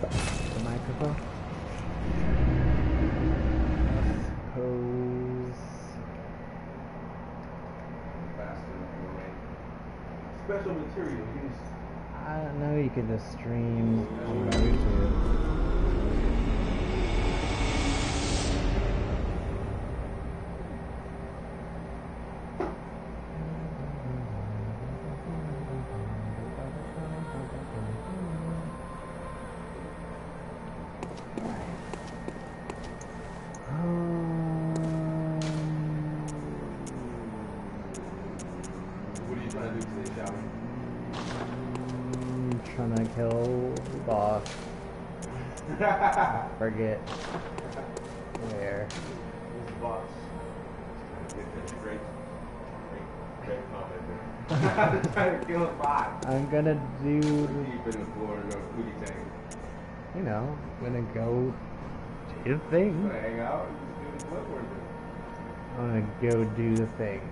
The microphone. Special material used. I don't know, you can just stream on YouTube. What are you trying to do today, Shouty? Trying to kill the boss. Forget where. Who's the boss? That's a great comment there. Trying to kill a boss. I'm gonna do, Deep in the floor and go pootie tang. you know, I'm gonna go do the thing. Gonna hang out and just do the Bloodbourne thing. I'm gonna go do the thing.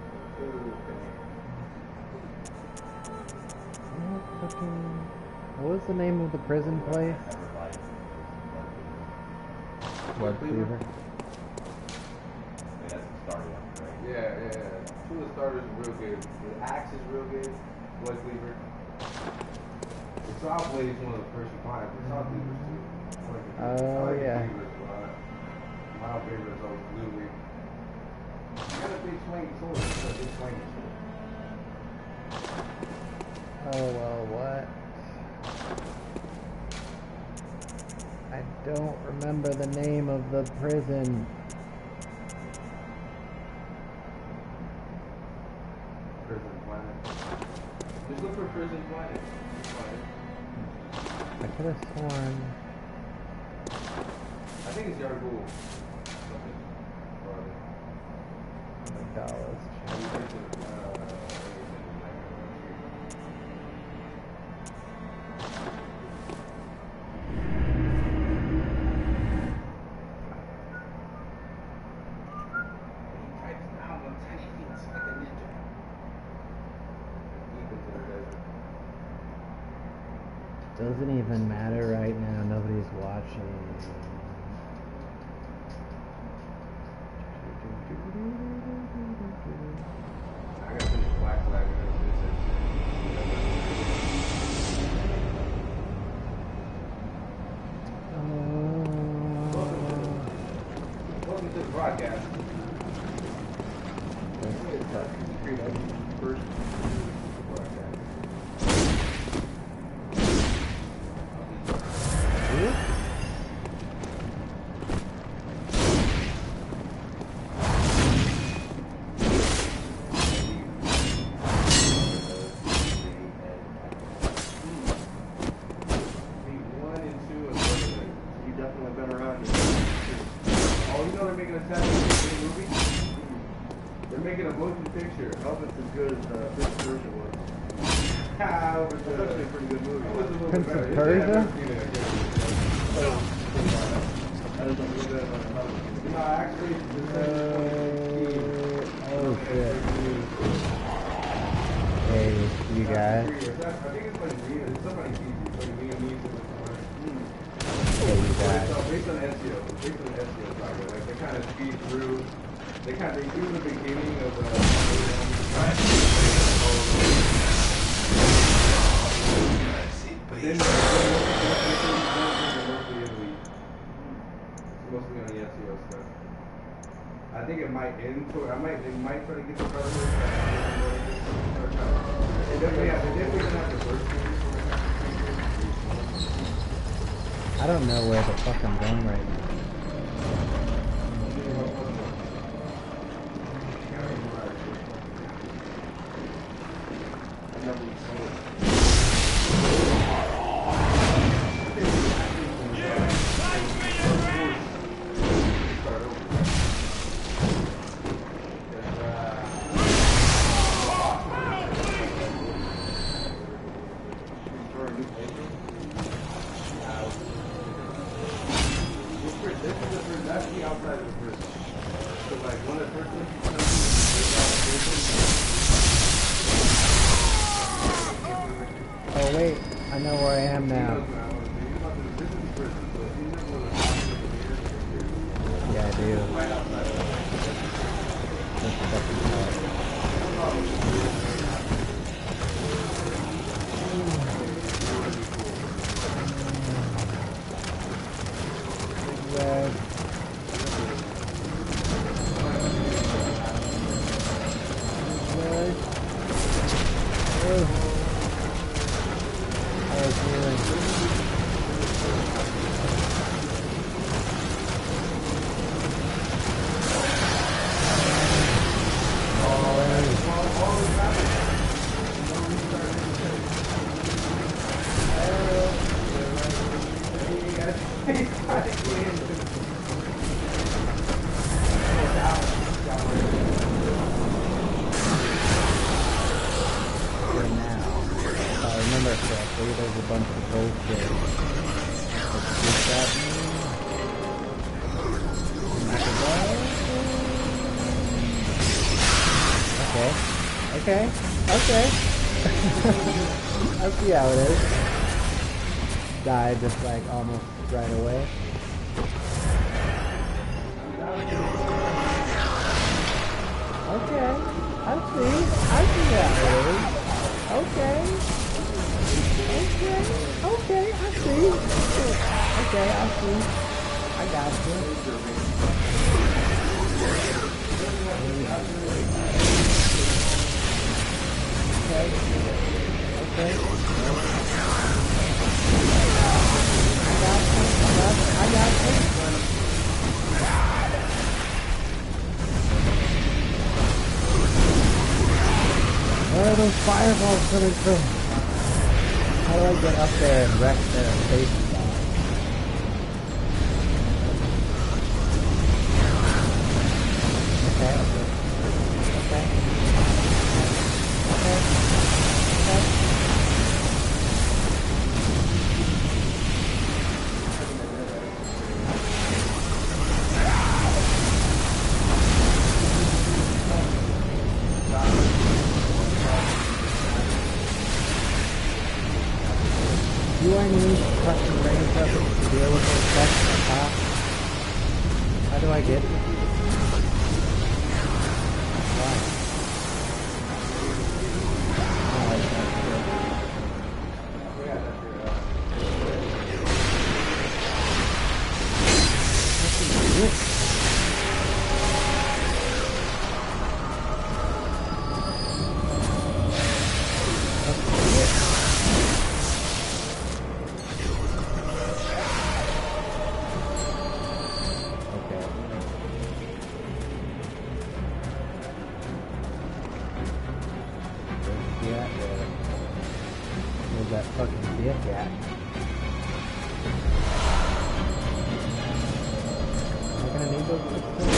What was the name of the prison place? Bloodbourne. That's the starter one, right? Yeah. Two of the starters are real good. The axe is real good. Blood cleaver. The saw blade is one of the first you find. The saw cleavers too. I like the Yeah. cleavers a lot. My favorite is always blue leaf. You got a big swing sword. You got a big swing sword. Oh well, what? I don't remember the name of the prison. Prison Planet. Just look for Prison Planet. I could have sworn. I think it's Yargul. McDowell's. Doesn't even matter right now, nobody's watching. I got some black flag. Welcome to the broadcast. First broadcast. Picture. I hope it's as good as the first version was. It's actually a pretty good movie. Prince of Persia? No, actually, oh shit. Hey, you guys. I think it's like Rita. It's somebody easy. It's like Rita Needs in the corner. Hey, you guys. Based on SEO. Saga. Like, they kind of speed through. They do the beginning of the mostly on the SEO stuff. I think it might end to it. They might try to get the cover. They definitely gonna have the first I don't know where the fuck I'm going right now. Oh wait, I know where I am now. Okay. I see how it is. Died just like almost right away. Okay. I see how it is. Okay. I see. Okay, I see. I got you. Okay. I got you. Where are those fireballs coming from? How do I get up there and wreck their faces? Do I need custom range weapons to deal with those effects on top? How do I get them? Why? That fucking dick at? Am I gonna need those pistols?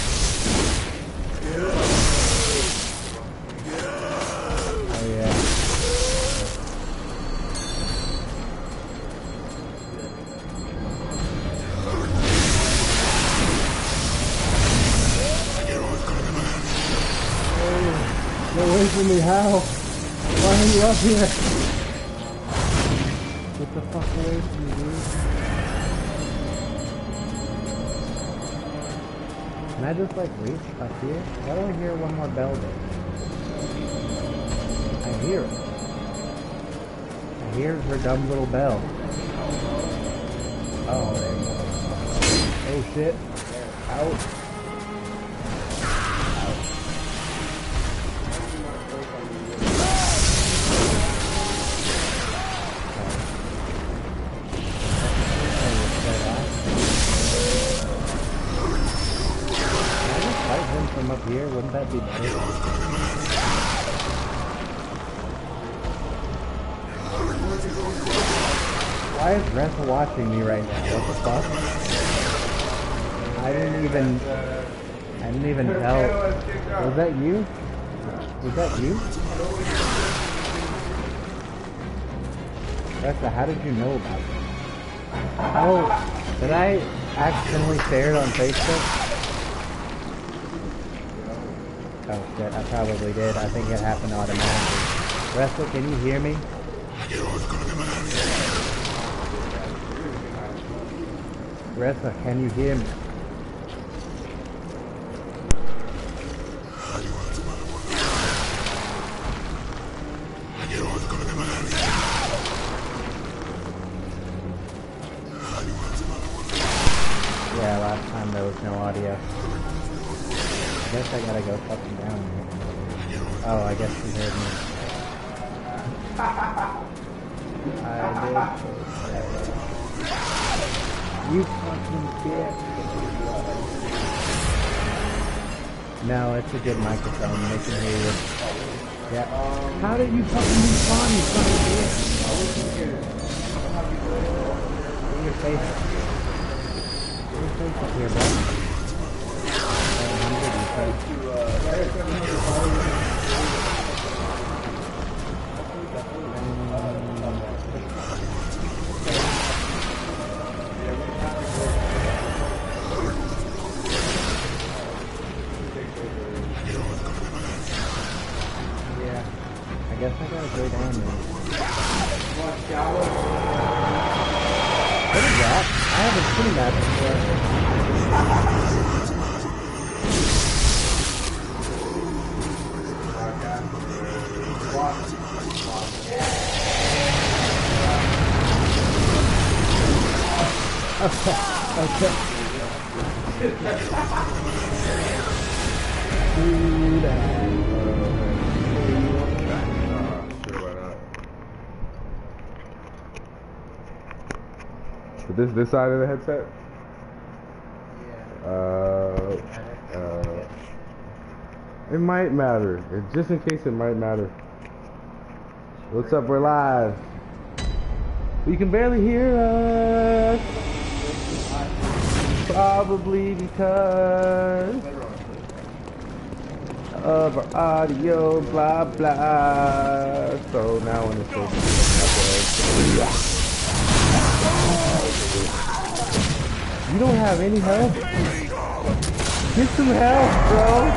Oh yeah. Oh, get away from me, how? Why are you up here? Get the fuck away from me, dude. Can I just like reach up here? Why do I hear one more bell there? I hear it. I hear her dumb little bell. Oh, there you go. Oh shit. Out. From up here, wouldn't that be better? Why is Ressa watching me right now? What the fuck? I didn't even tell. Was that you? Was that you? Ressa, how did you know about this? Oh, did I accidentally share it on Facebook? Oh shit, I probably did. I think it happened automatically. Ressa, can you hear me? Ressa, can you hear me? Yeah, last time there was no audio. I guess I gotta go fucking down here. Oh, I guess you heard me. I did. You fucking bitch. No, it's a good microphone. They can hear you. Yeah. How did you fucking respawn, you fucking bitch? In your face. In your face up here, bro. I guess I gotta go down there. What is that? I haven't seen that before. Okay. This side of the headset? It might matter. Just in case it might matter. What's up? We're live. You can barely hear us. Probably because of our audio, blah blah. So now when it's you don't have any help? Get some help, bro.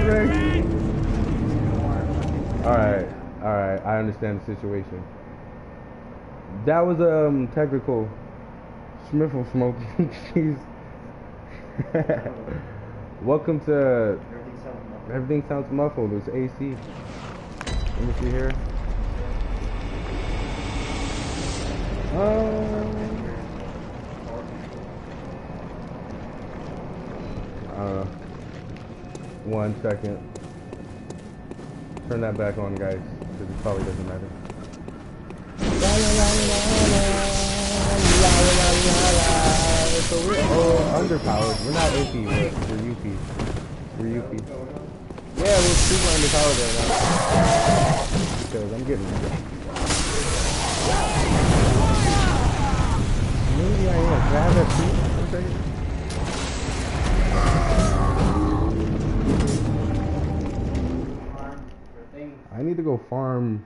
Alright, I understand the situation. That was technical Schmiffle smoke. Jeez. Welcome to Everything Sounds Muffled. It's AC. Let me see here. Oh. 1 second. Turn that back on, guys, because it probably doesn't matter. So we're underpowered. We're not AP, we're UP. We're UP. Yeah, we're super underpowered right now. Because I'm getting maybe I am. Grab that seat for a second. I need to go farm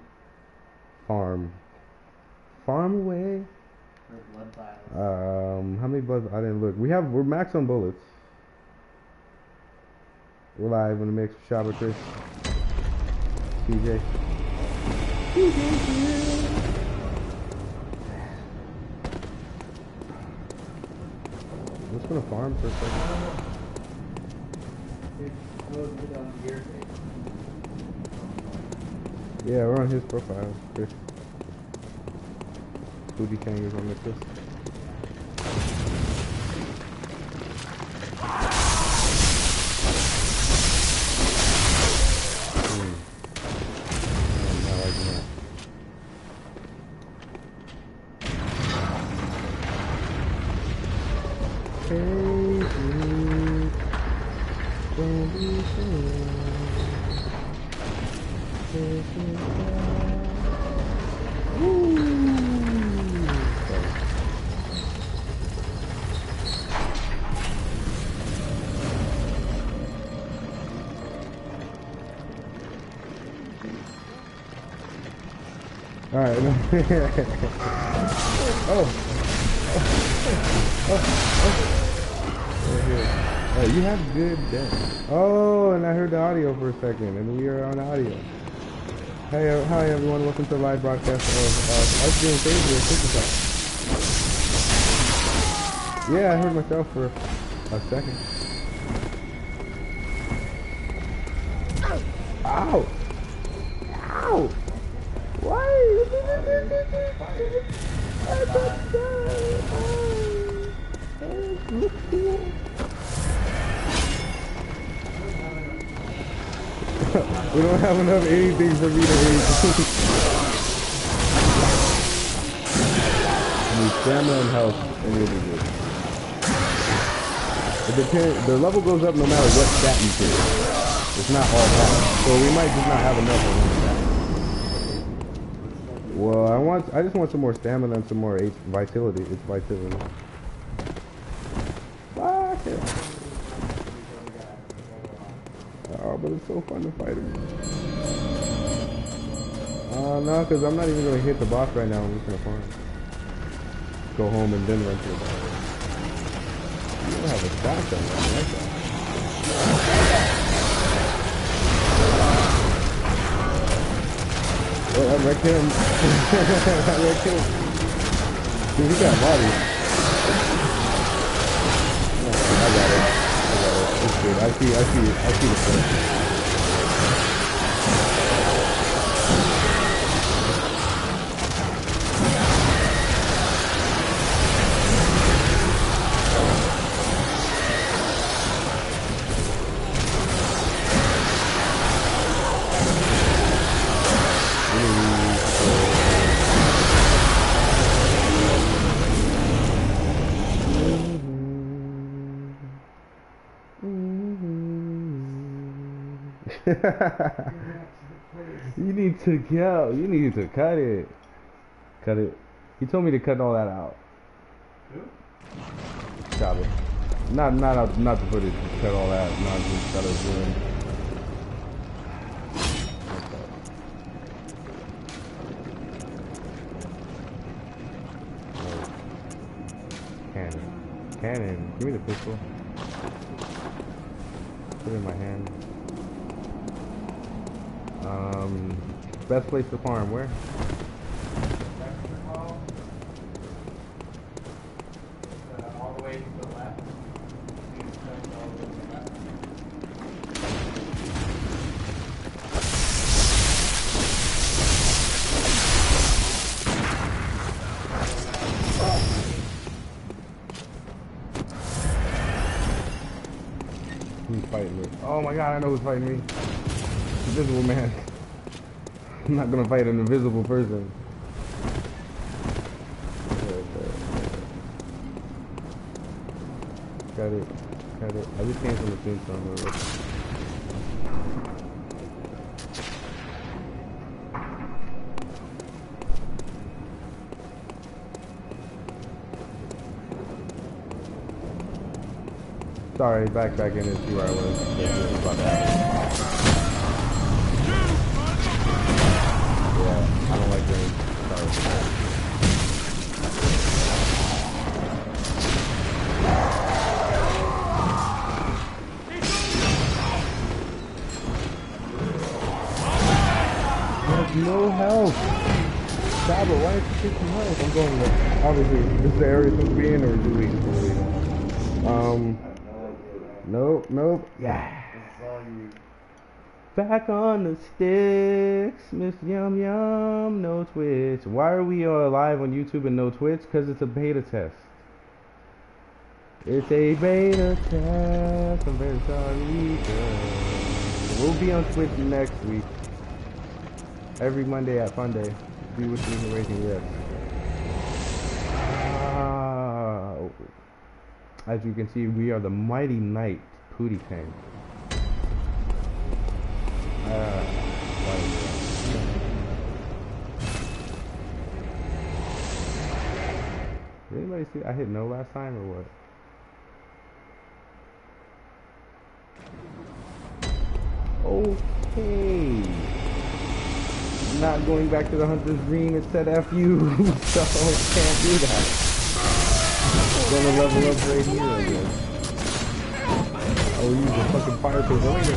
away. How many bloods? I didn't look. We're max on bullets. We're live in the mix with Shabba Chris. TJ. I'm just gonna farm for a second. Yeah, we're on his profile. Chris. Pootie Tang is on the Chris. Alright. Oh, you have good depth. Oh, and I heard the audio for a second, and we are on audio. Hey, hi everyone, welcome to the live broadcast of us doing crazy at Super. Yeah, I heard myself for a second. Ow! Ow! Why? We don't have enough anything for me to eat. I need stamina and health, and it'll be good. It depends. The level goes up no matter what stat you pick. It's not all that. So we might just not have enough of one of that. Well, I just want some more stamina and some more vitality. It's vitality. Fuck it. Oh, but it's so fun to fight him. No, because I'm not even going to hit the boss right now. I'm just going to farm. Go home and then run to the boss. You don't have a shotgun, I like that. Oh, I wrecked him. I wrecked him. Dude, he got body. I got it. It's good. I see the point. You need to go. You need to cut it. Cut it. He told me to cut all that out. Who? Got it. Not the footage. Cut all that nonsense that I was doing. Cannon. Give me the pistol. Put it in my hand. Best place to farm, where? All the way to the left. Who's fighting me? Oh my god, I know who's fighting me. Invisible man. I'm not gonna fight an invisible person. Got it. I just came from the tombstone. Sorry, back in and see where I was. About that. Yeah, I don't like rain. Sorry. There's no health. Stop it, why did you take some health? I'm going with, obviously, this is the area supposed to be in, or do we? Nope. Yeah. Back on the sticks, Miss Yum Yum, no Twitch. Why are we live on YouTube and no Twitch? Because it's a beta test. It's a beta test. I'm very sorry. We'll be on Twitch next week. Every Monday at Fun Day. Be with me in the Racing Yes. As you can see, we are the Mighty Knight Pootie Tang. Did anybody see I hit no last time or what? Okay. Not going back to the Hunter's Dream, it said F you, so can't do that. Gonna level up right here, I guess. I'll use the fucking fire pavilion.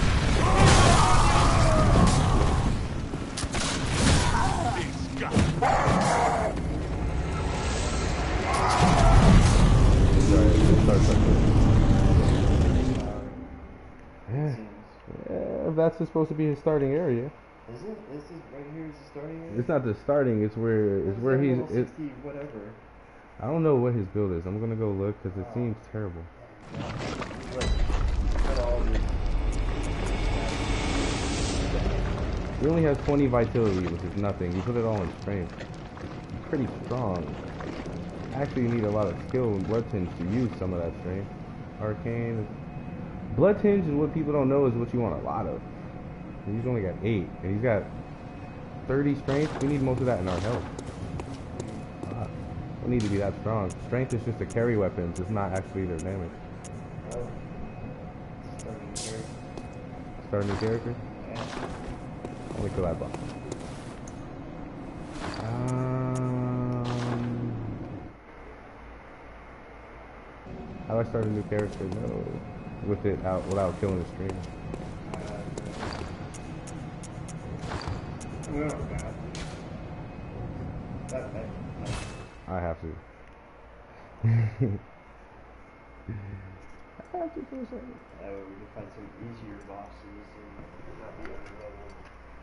Yeah, that's supposed to be his starting area. Is it? This is right here is the starting area? It's not the starting, it's where he's... whatever. I don't know what his build is. I'm gonna go look because it seems terrible. He only has 20 vitality, which is nothing. You put it all in strength. He's pretty strong. Actually, you need a lot of skill and blood tinge to use some of that strength. Arcane. Blood tinge is what people don't know is what you want a lot of. He's only got 8, and he's got 30 strength. We need most of that in our health. Don't need to be that strong. Strength is just to carry weapons. It's not actually their damage. Oh. Starting character. Start a new character? Yeah. Only kill that boss. How do I start a new character? No. With it out without killing the stream. We don't have to. That. I have to. I have to for a second. That way we can find some easier bosses and not be underleveled.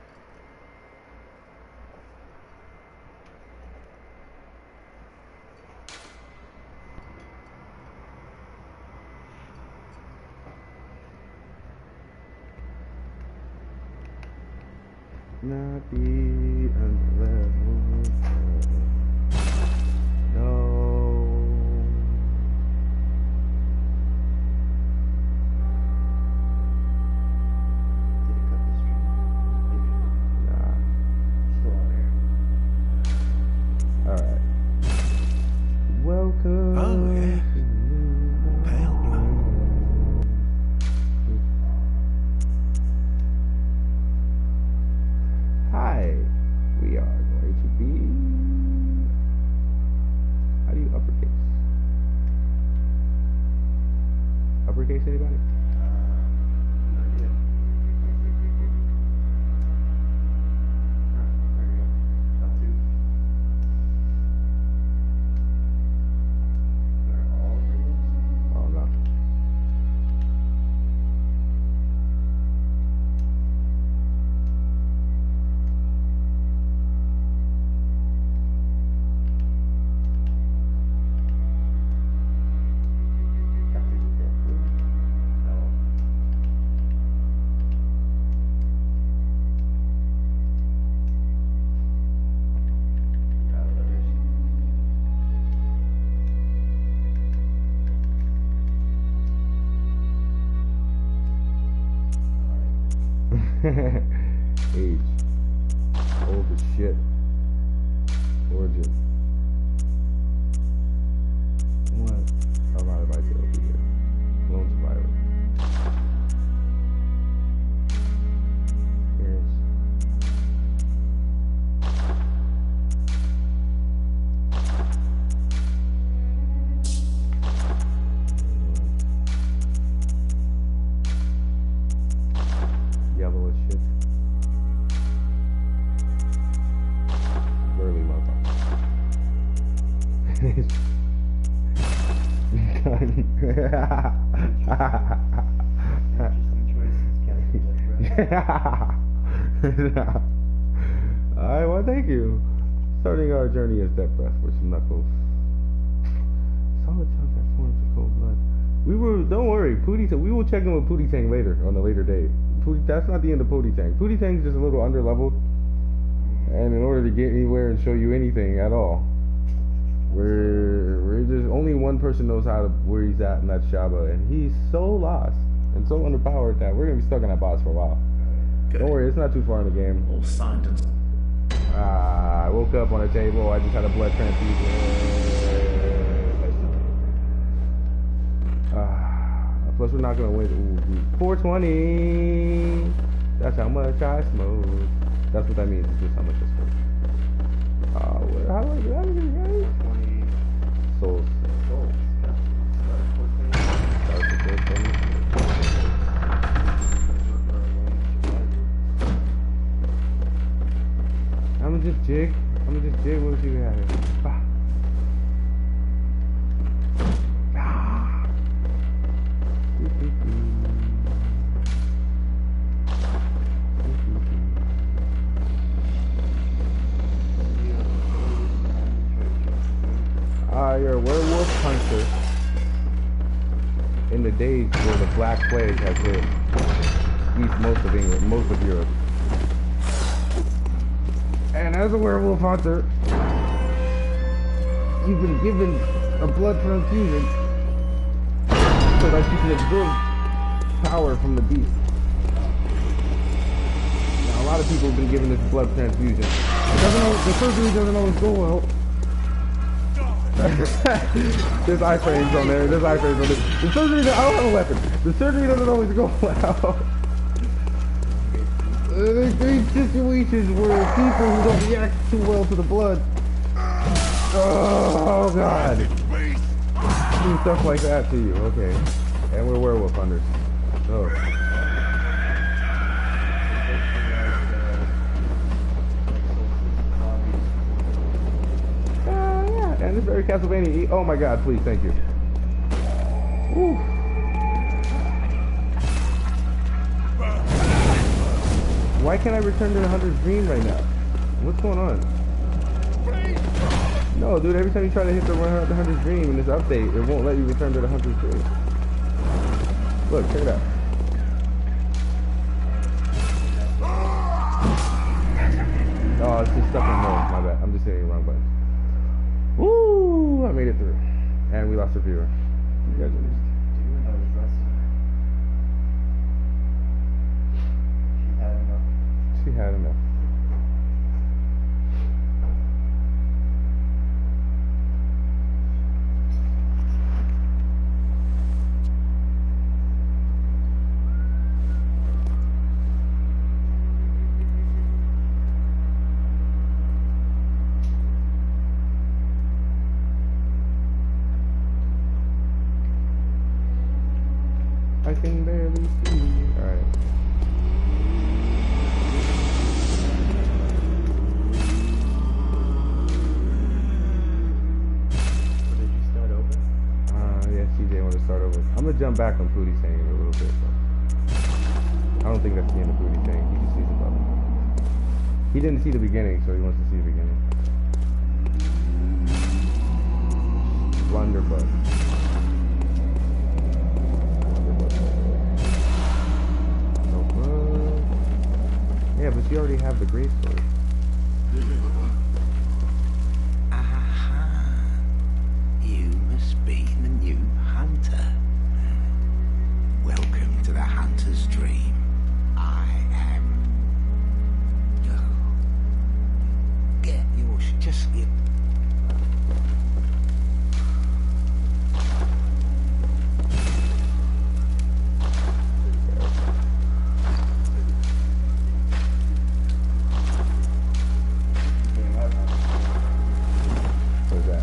Not be unleveled. No. Did it cut the stream? Maybe. Nah. Still on air. Alright. Welcome. Oh, yeah. Pale blue. Hi. We are going to be. How do you uppercase? Uppercase anybody? Not yet. There we go. Got 2. They're all uppercase? Oh no. Got 2. Oh. Got others. Age. Old as shit. Origin. What? A lot of vitality here. Lone survivor. Appearance. Yellow as shit. Burly motherfucker. Interesting choices, Captain Death. Alright, well, thank you. Starting our journey as Death Breath with some knuckles. Solid chunk that forms of cold blood. Don't worry, Pootie, we will check in with Pootie Tang later, on a later date. Pootie, that's not the end of Pootie Tang. Pootie Tang's just a little underleveled. And in order to get anywhere and show you anything at all, we're just, only one person knows where he's at, and that's Shaba. And he's so lost and so underpowered that we're going to be stuck on that boss for a while. Good. Don't worry, it's not too far in the game. All signed and... I woke up on a table. I just had a blood transfusion. Plus, we're not gonna win. Ooh, 420. That's how much I smoke. That's what that means. It's just how much I smoke. How do I get out of here, guys? 20 Souls. souls. Yeah. Start with 420. I'ma just jig. What you got here? Bah. Ah. You're a werewolf hunter in the days where the Black Plague has hit most of England, most of Europe. And as a werewolf hunter, you've been given a blood transfusion so that you can absorb power from the beast. Now, a lot of people have been given this blood transfusion. The surgery doesn't always go well. There's iframes on there. There's iframes on there. The surgery, I don't have a weapon. The surgery doesn't always go well. There's situations where people who don't react too well to the blood, oh god, do stuff like that to you. Okay, and we're werewolf hunters. Oh. Yeah, and it's very Castlevania. Oh my god, please, thank you. Woo. Why can't I return to the Hunter's Dream right now? What's going on? No, dude, every time you try to hit the Hunter's Dream in this update, it won't let you return to the Hunter's Dream. Look, check it out. Oh, it's just stuck in mode. My bad. I'm just hitting the wrong button. Woo! I made it through. And we lost a viewer. You guys are just... She had enough. I can barely see. All right. Start over. I'm gonna jump back on Pootie saying it a little bit, but I don't think that's the end of Pootie saying. He just sees the button. He didn't see the beginning, so he wants to see the beginning. Blunderbug. Yeah, but you already have the great sword. Aha. You must be the new hunter. Welcome to the Hunter's Dream. I am... Oh. Get your... Just... What's that?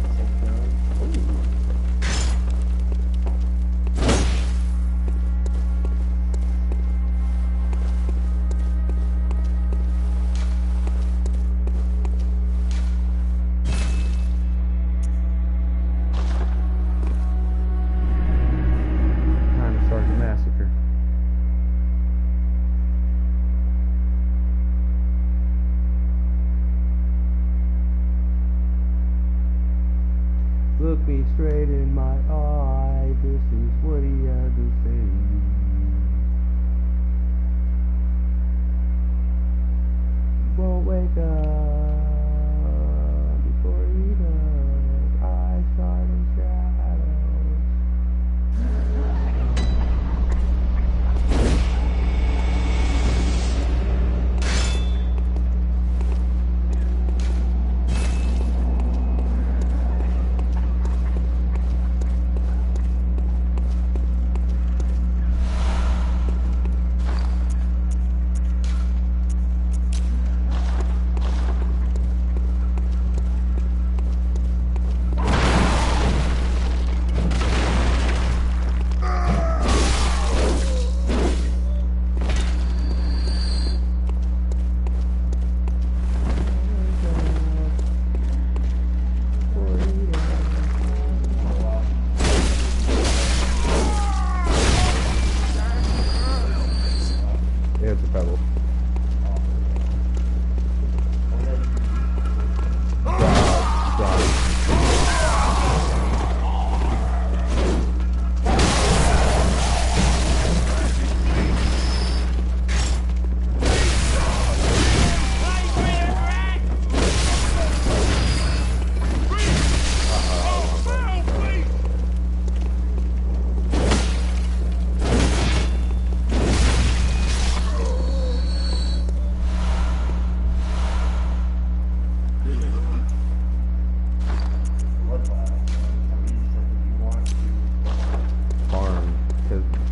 Look me straight in my eye, this is what he had to say. Won't wake up before he does, eyes shine in shadows.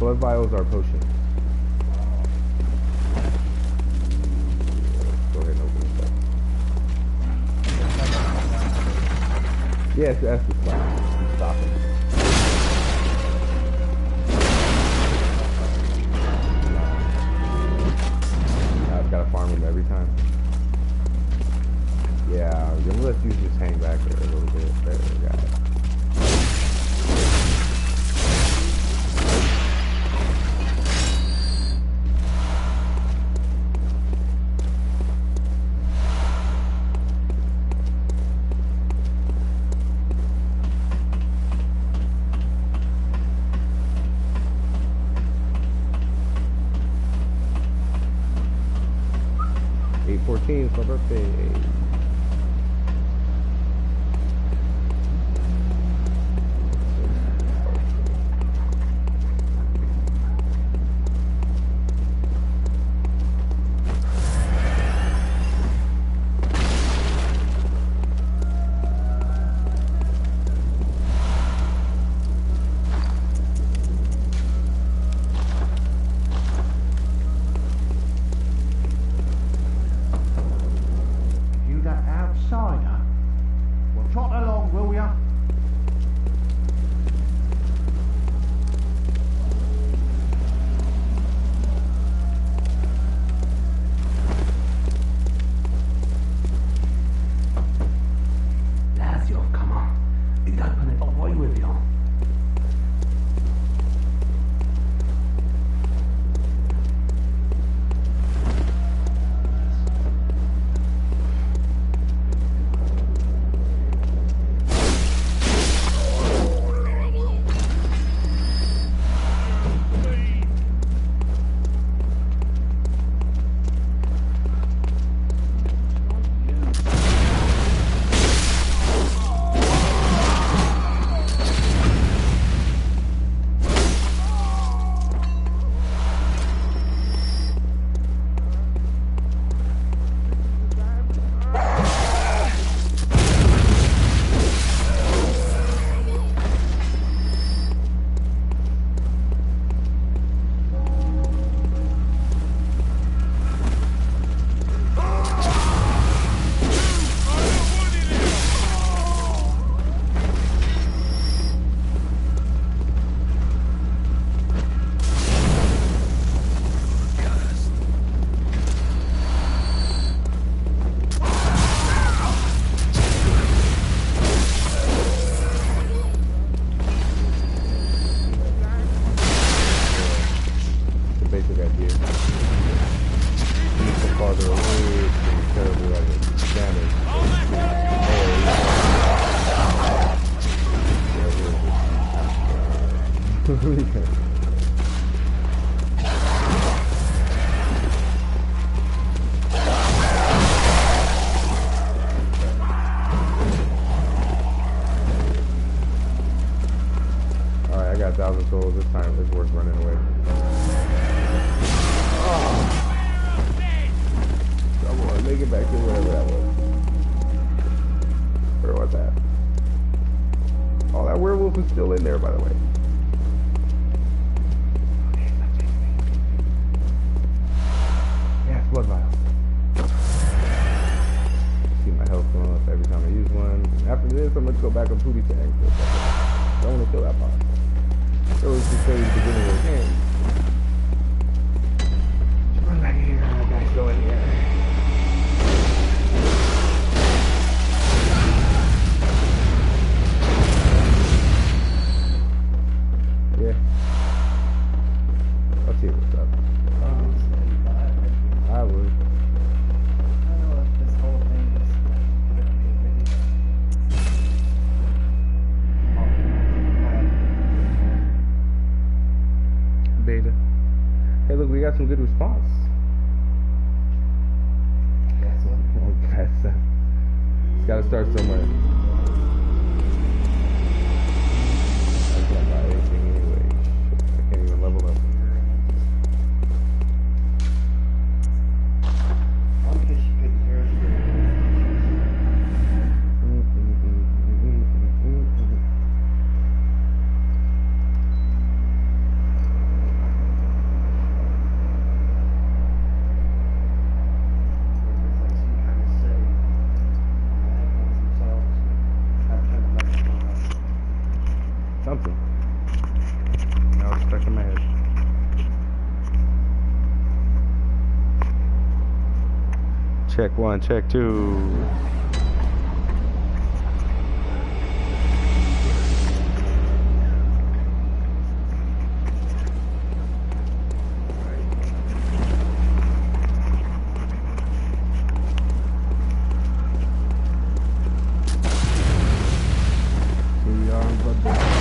blood vials are potions. Go ahead and open this up. Yes, that's the spot. Stop it. I've got to farm him every time. Yeah, let's you just hang back there a little bit. There we got it. 8/14 is my birthday. Alright, I got 1,000 souls this time. It's worth running away. Oh. Come on, make it back to wherever that was. Where was that? Oh, that werewolf is still in there, by the way. Yeah, blood vial. See my health going up every time I use one. After this, I'm going to go back on pootie tang for a second. Don't want to kill that boss. It was to show you the beginning of the game. Run back here, that guy's still in here. Yeah. I'll see what's up. I would. I don't know if this whole thing is gonna be a video. Beta. Hey, look, we got some good response. That's what. Oh, that's it's gotta start somewhere. I can't buy anything anyway. I can't even level up. One case you couldn't hear us. stuck in my head. Check 1, check 2. Here we are in Bloodbourne.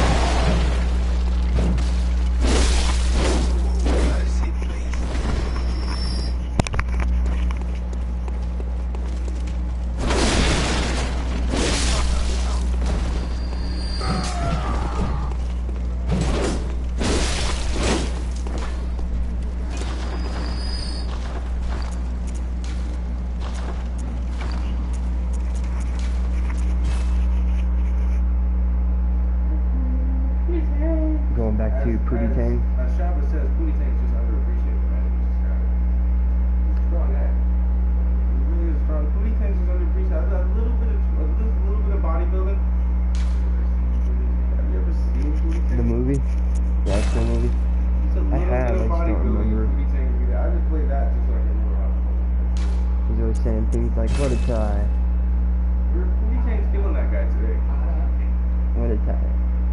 Going back to Pootie Tang. Shaba says pootie tang is just underappreciated, man. It's strong act. It really is strong. Pootie tang is just underappreciated. A little bit of bodybuilding. Have you ever seen Pootie Tang? The movie? The actual movie? It's a little I have, bit of I just don't bodybuilding. remember. Pootie Tang would be there. I just played that just so I can know how. He's always saying things like, what a tie. Pootie Tang's killing that guy today. What a tie.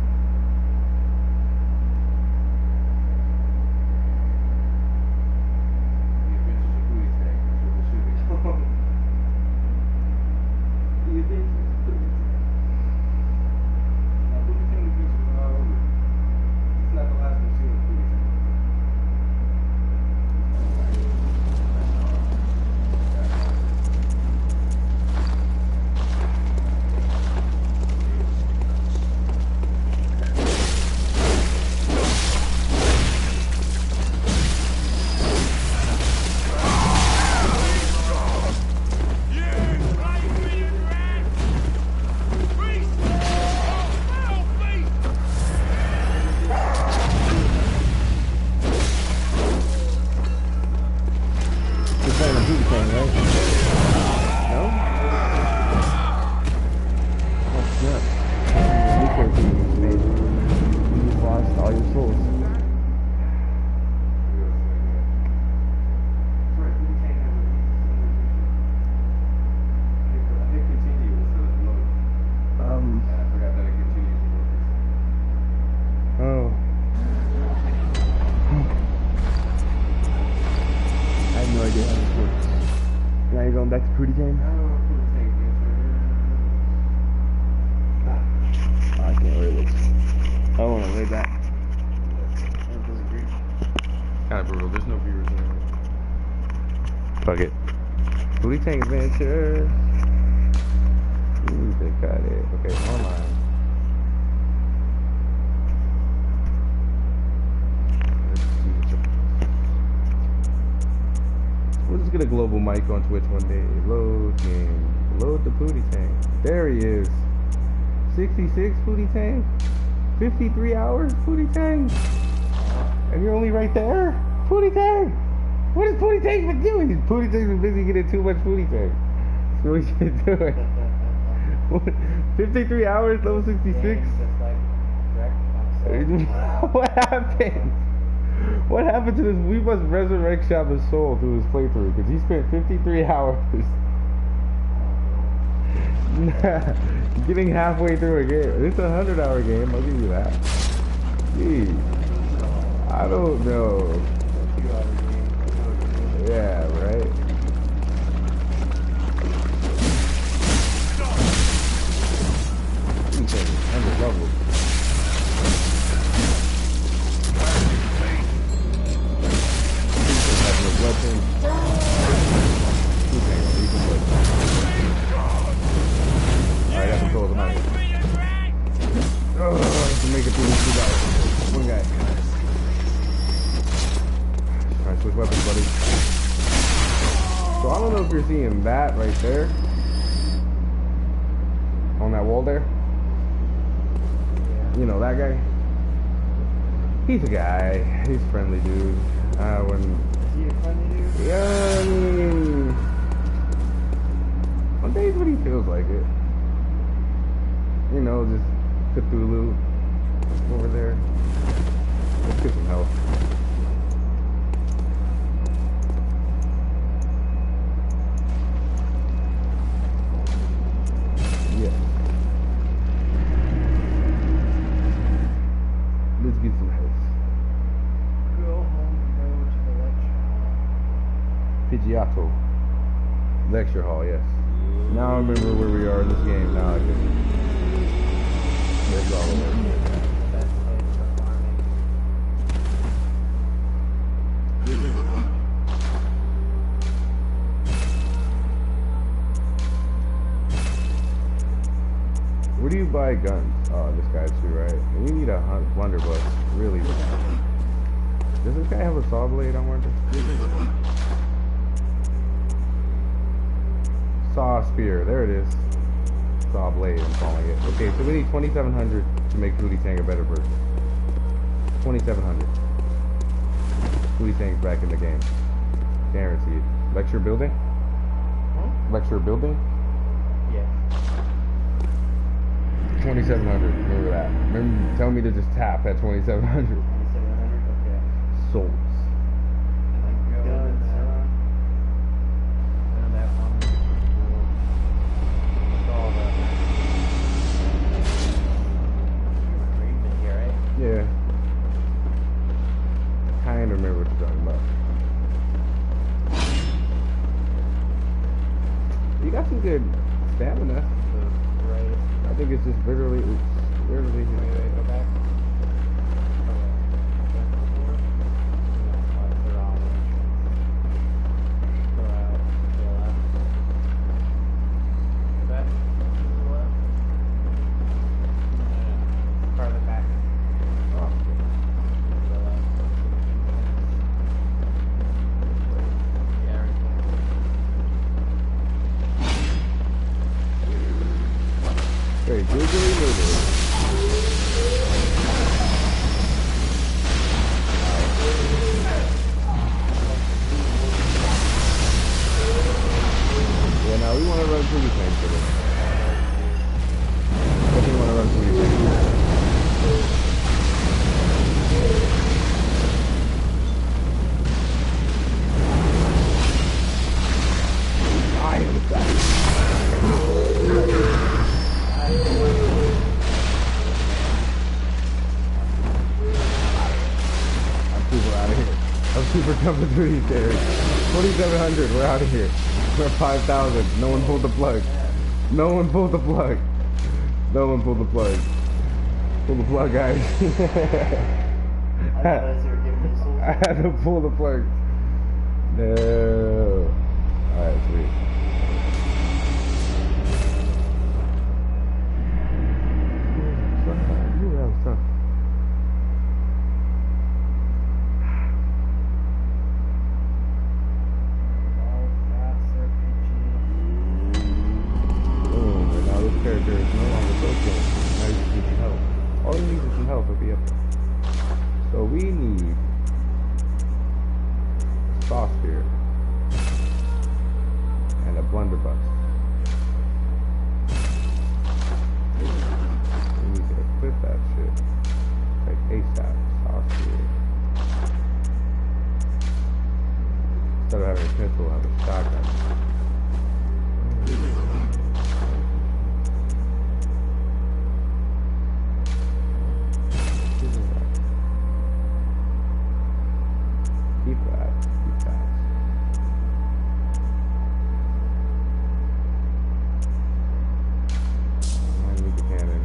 Playing a Pootie Tang, right? No? That's nuts. Nuclear team was made. You just lost all your souls. Oh. I have no idea how this works. Now you're going back to Pootie Tang? Oh, I can't wait this. I want to way back. Kind of brutal. There's no viewers in there. Fuck it. Pootie Tang Adventure. Ooh, they got it. Okay, online. Let's see what's up. We'll just get a global mic on Twitch one day. Load game. Load the Pootie Tang. There he is. 66 Pootie Tang. 53 hours Pootie Tang. And you're only right there? Pootie Tang! What has Pootie Tang been doing? Pootie Tang's been busy getting too much Pootie Tang. That's what he's been doing. 53 hours, level 66? What happened? What happened to this? We must resurrect Shaba's soul through his playthrough, because he spent 53 hours getting halfway through a game. It's a 100-hour game, I'll give you that. Jeez. I don't know. Yeah, right? Okay, 100 levels. Alright, that's control the mic. Oh, to make it through these 2 guys. One guy. Alright, switch weapons, buddy. So I don't know if you're seeing that right there. On that wall there. You know, that guy. He's a guy. He's a friendly dude. When... Is he a friendly dude? Yeah, I mean... One days when he feels like it. You know, just Cthulhu over there. Let's get some need some health. Go home and go to the lecture hall. Pidgeotto. Lecture hall, yes. Now I remember where we are in this game. Now I can. There's all of it. The best place for farming. Where do you buy guns? Oh, this guy's too, right? And we need a blunderbuss. Really bad. Does this guy have a saw blade, I wonder? Saw spear, there it is. Saw blade, I'm calling it. Okay, so we need 2,700 to make Pootie Tang a better person. 2,700. Pootie Tang's back in the game. Guaranteed. Lecture building? Huh? Lecture building? Yeah. 2,700. Remember that. Remember, tell me to just tap at 2,700. 2,700. Okay. Souls. And then go in there. And that one. With all the. You're reading it here, right? Yeah. I kind of remember what you're talking about. You got some good stamina. The right. I think it's just literally, Wait, go back. Very googly moogly. Yeah, now we want to run Pootie Tang for this. Definitely want to run Pootie Tang. I am excited. I'm super jumping through these stairs. 2,700, we're out of here. We're at 5,000. No one pulled the plug. No one pulled the plug. No one pulled the plug. Pull the plug, guys. I realized they were giving me souls. I had to pull the plug. No. Alright, sweet. Ooh, that was tough. Boom, and now this character is no longer broken. Now you just need some help. All you need is some help, it'll be up there. So we need a saw spear and a blunderbuss. We need to equip that shit. Like ASAP, saw spear. Instead of having a pistol, we'll have a shotgun. Keep that. Keep that. I need the cannon.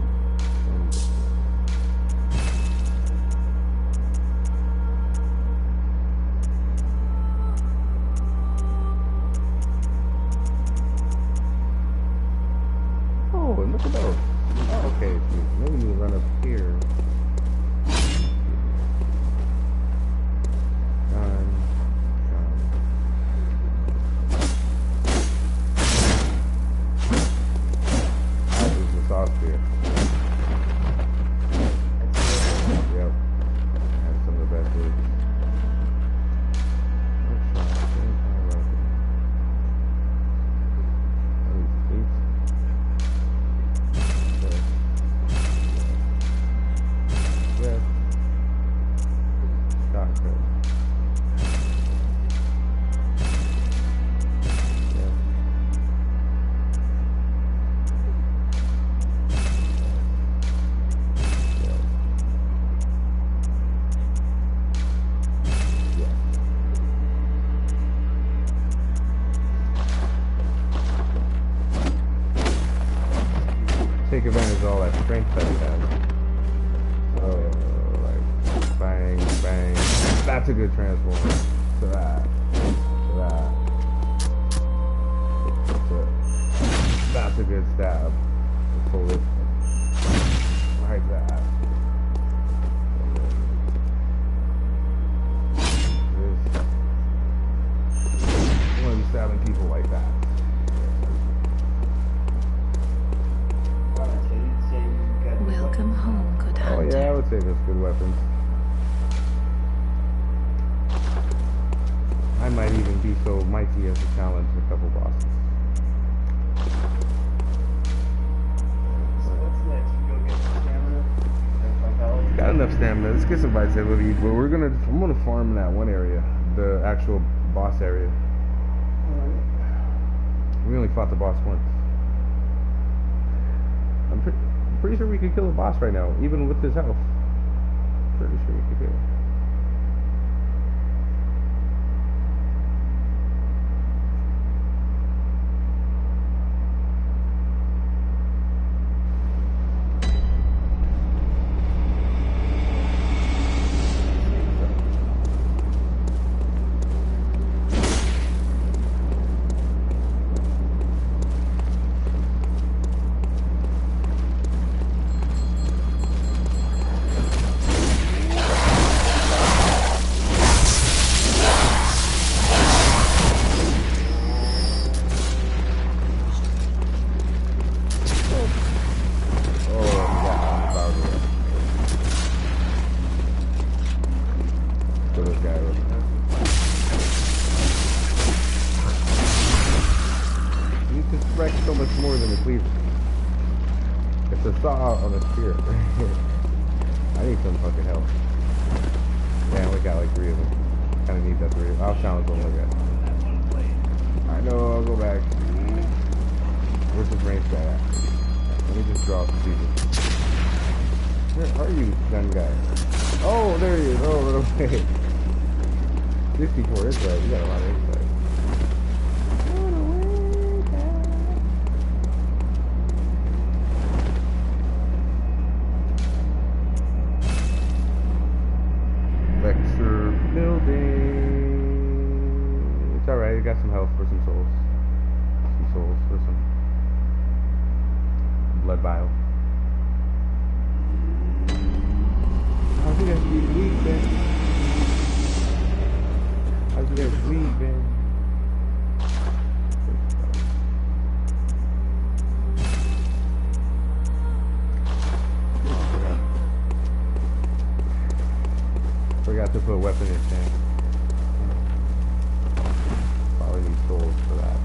advantage of all that strength that he has. So, like, bang, bang. That's a good transform. To that. To that. That's a good stab. Pull it. Like that. When stabbing people like that. Welcome home, good hunter. Oh yeah, I would say that's good weapons. I might even be so mighty as to challenge a couple bosses. So what's next? We go get some stamina and vitality? Got enough stamina. Let's get some vitality, but I'm gonna farm in that one area, the actual boss area. We only fought the boss once. I'm pretty sure we could kill the boss right now, even with his health. Pretty sure we could kill him. Forgot to put a weapon in tank. Probably need souls for that.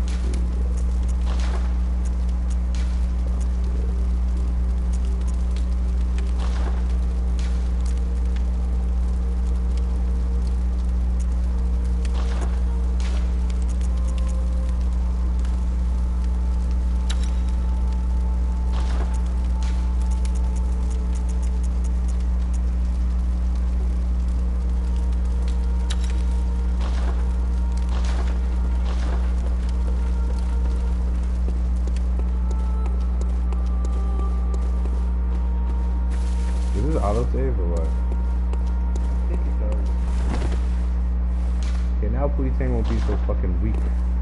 Autosave or what? I think it does. Okay, now Pootie Tang won't be so fucking weak.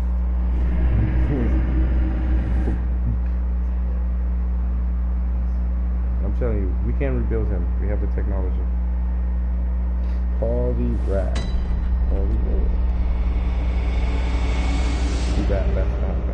I'm telling you, we can rebuild him. We have the technology. All these rats. All these old. Too bad that's not bad.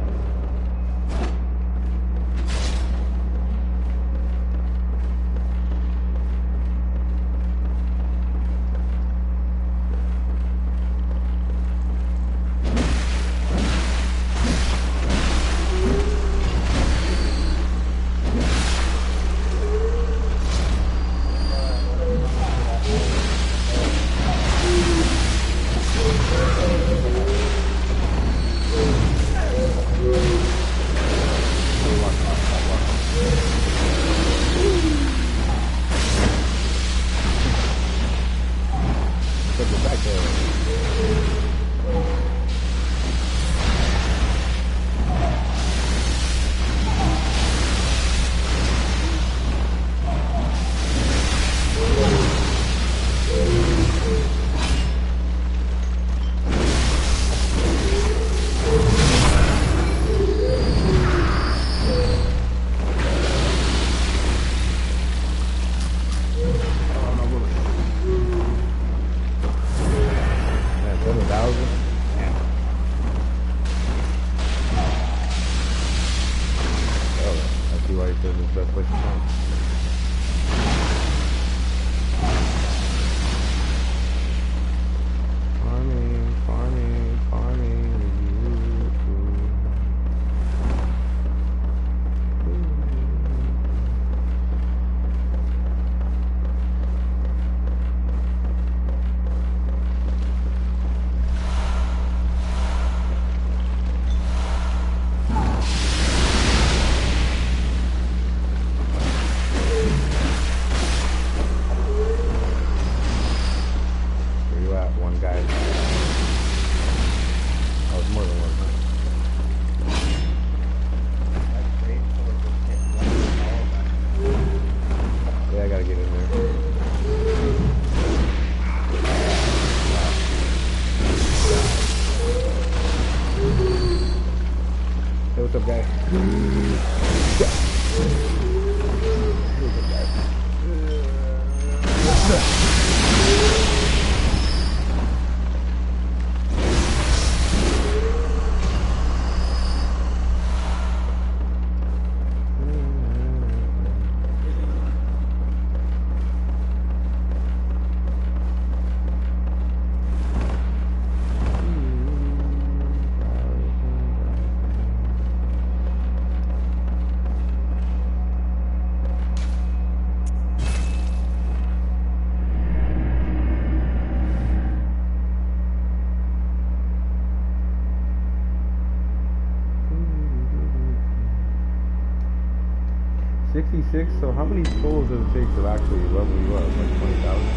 26, so how many skulls does it take to actually level you up? Like 20,000?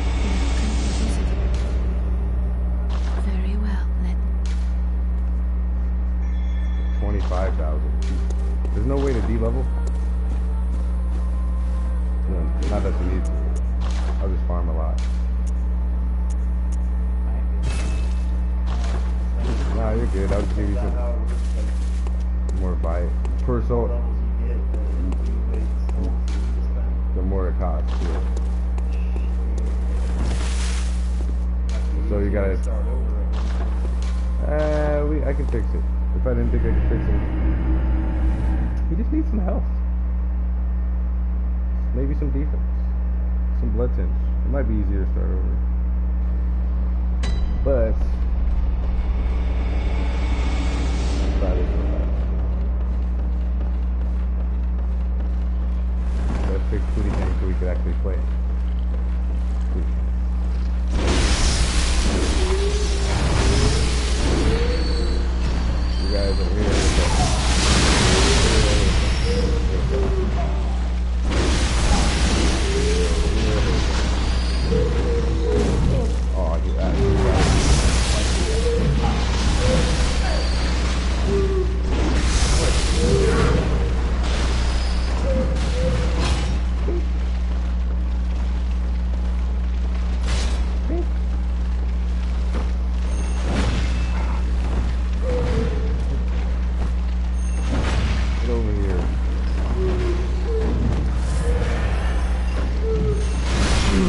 Very well, let 25,000. There's no way to de-level? No, not that you need to. I'll just farm a lot. Nah, you're good. I'll just give you some more fight. Per soul. The more it costs, yeah. So you gotta... I can fix it. If I didn't think I could fix it. We just need some health. Maybe some defense. Some blood tinge. It might be easier to start over. But... let's try this one out. Let's fix pootie tank so we could actually play it. You guys are here. Oh, I do that. Get over here. You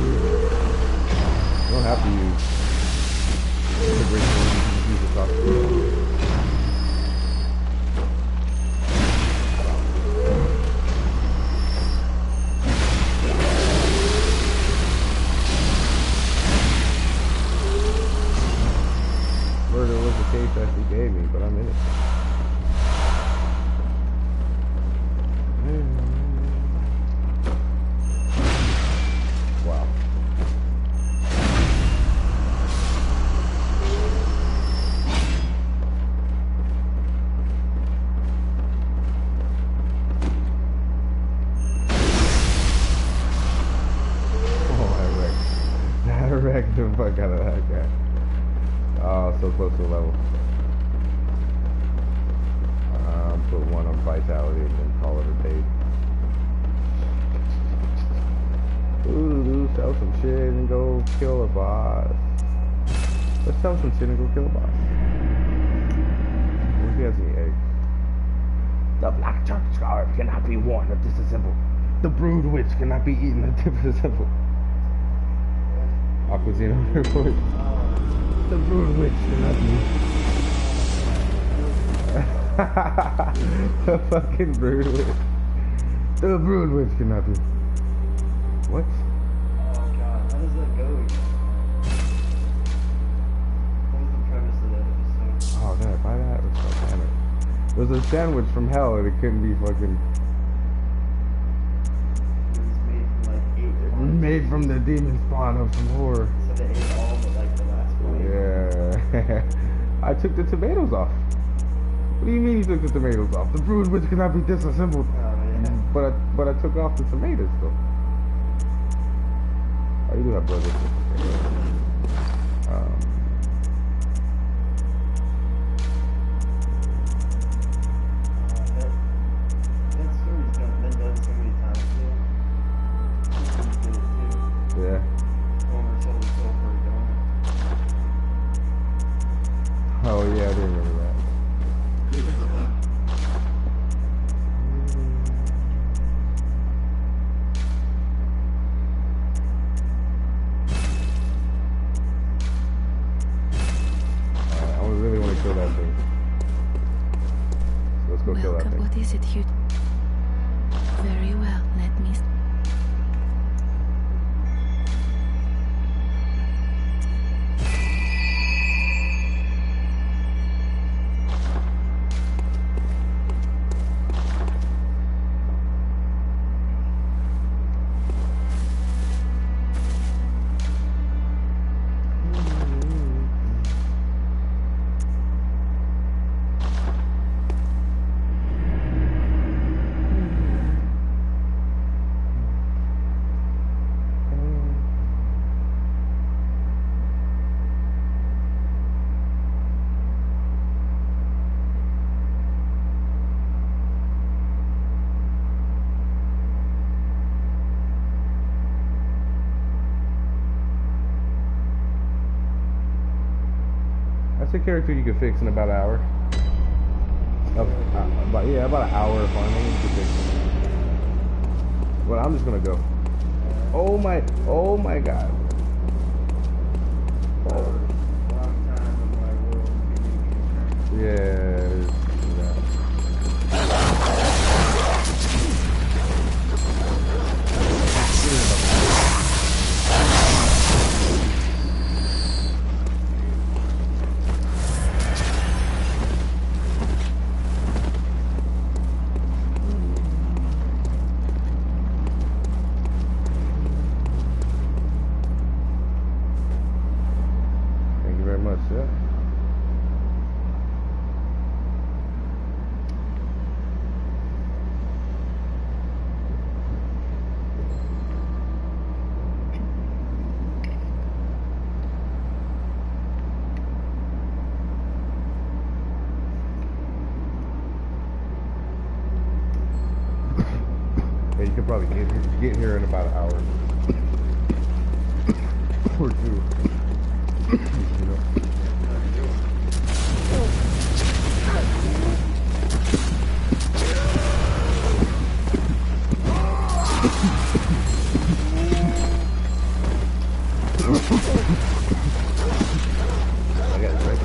don't have to use the great one, you can just use the top skill. Murder was the case that she gave me, but I'm in it. Wow. Oh, I wrecked the fuck out of that guy. Oh, so close to the level. Put one on vitality and then call it a day. Ooh, sell some shit and go kill a boss. Let's sell some shit and go kill a boss. What if he has any eggs? The black church scarf cannot be worn or disassembled. The brood witch cannot be eaten or disassembled. Aquazino report. The brood witch cannot be. The fucking brood witch. The brood witch cannot be. What? Oh god, how does that go again? What was the premise of that episode? Oh, did I buy that? Let's go, damn it. It was a sandwich from hell and it couldn't be fucking... It was made from like 8 different... made from the demon spawn of some horror. So they ate all but like the last one. Yeah. I took the tomatoes off. What do you mean you took the tomatoes off? The brood witch cannot be disassembled. Oh yeah. But I took off the tomatoes though. Oh, you do have blood. That story's been done so many times too. He did it too. Yeah. Homer sold his soul for a donut. Oh yeah, I do remember that. I really want to kill that thing. So let's go kill that welcome. thing. What is it you... Very well, let me... That's a character you could fix in about an hour. About an hour of farming you could fix. Well, I'm just gonna go. Oh my god. Oh. Yeah. Thank you very much, sir. Yeah, you could probably get here in about an hour or two. You know. I got it right.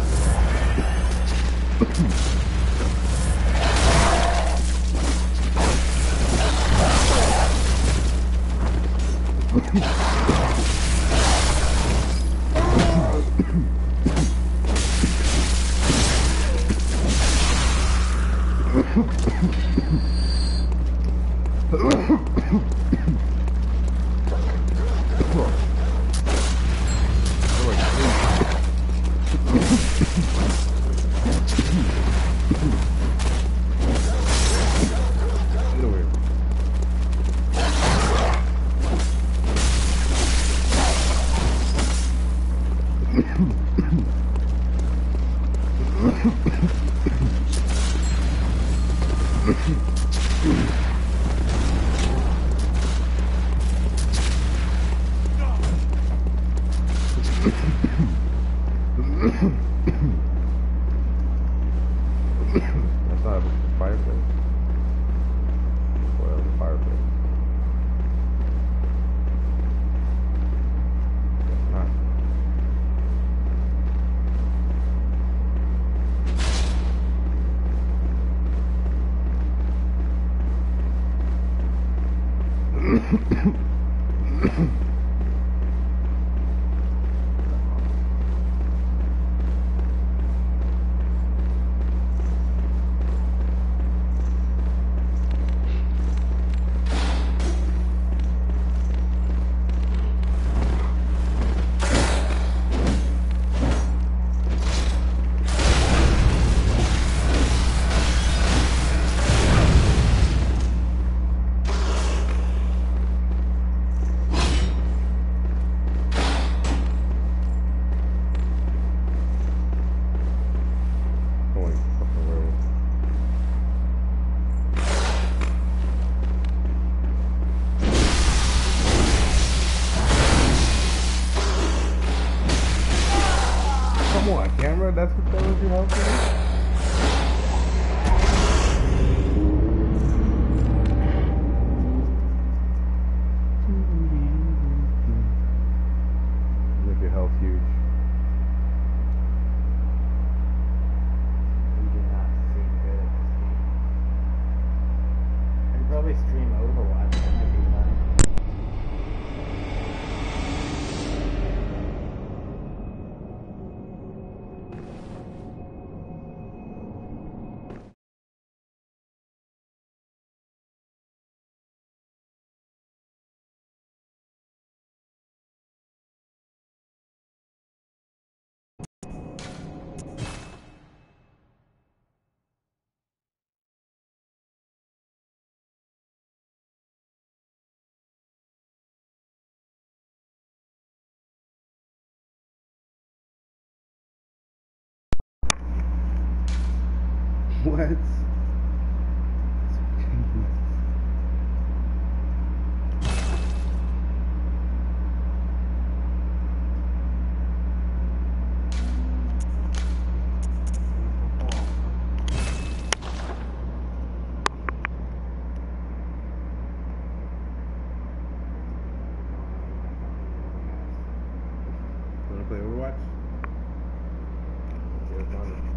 That's not a fireplace. Well, that was a fireplace. That's not. Holy fucking werewolf. Come on, camera, that's what that was your help for? Make your health huge. We do not seem good at this game. I could probably stream Overwatch and it'd be fun. What? play Overwatch? Yeah, it's fun.